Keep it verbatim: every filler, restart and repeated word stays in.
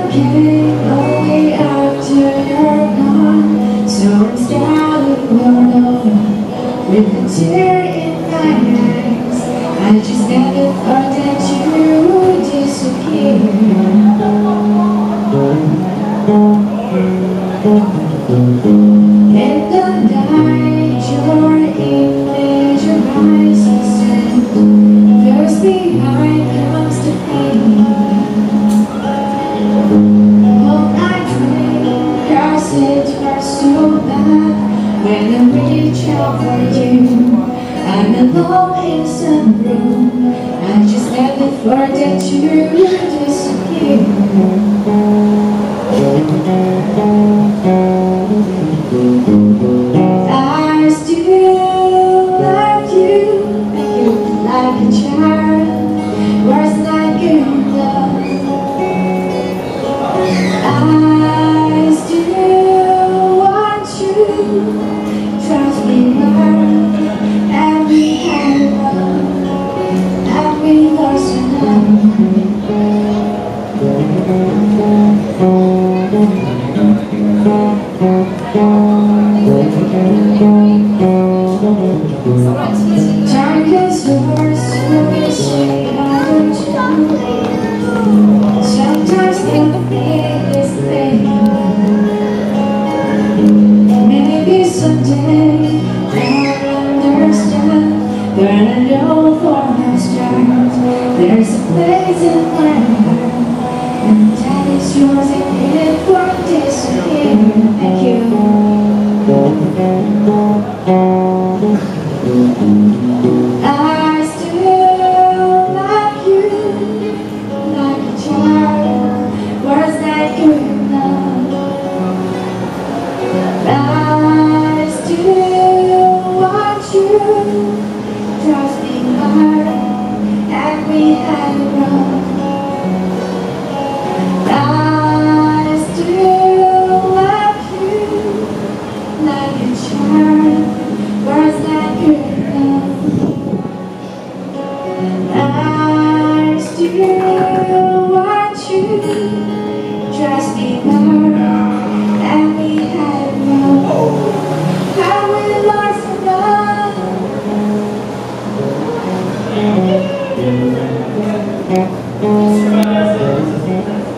okay only after you're gone. So I'm standing alone with a tear in my eyes. I just never thought that you would disappear. In the night, your image rises and first behind comes the pain. All night rain, cause it hurts so bad when I reach out for you. I'm alone in some room. I just never thought that you would disappear. I still love you, like a child, was like a love. I still want you, trust me, love, and we had love, and we lost love. Time gets worse, so we say I don't know. Sometimes nothing is there. Maybe someday I'll understand, but I know for my start there's a place in my heart, and that is yours, and it won't disappear. Thank you. I still love you like a child, was that good enough? I still want you, trust me hard, and we had love. I still love you like a child, was that good enough? I still want you, trust me hard, and we had love, and we lost love.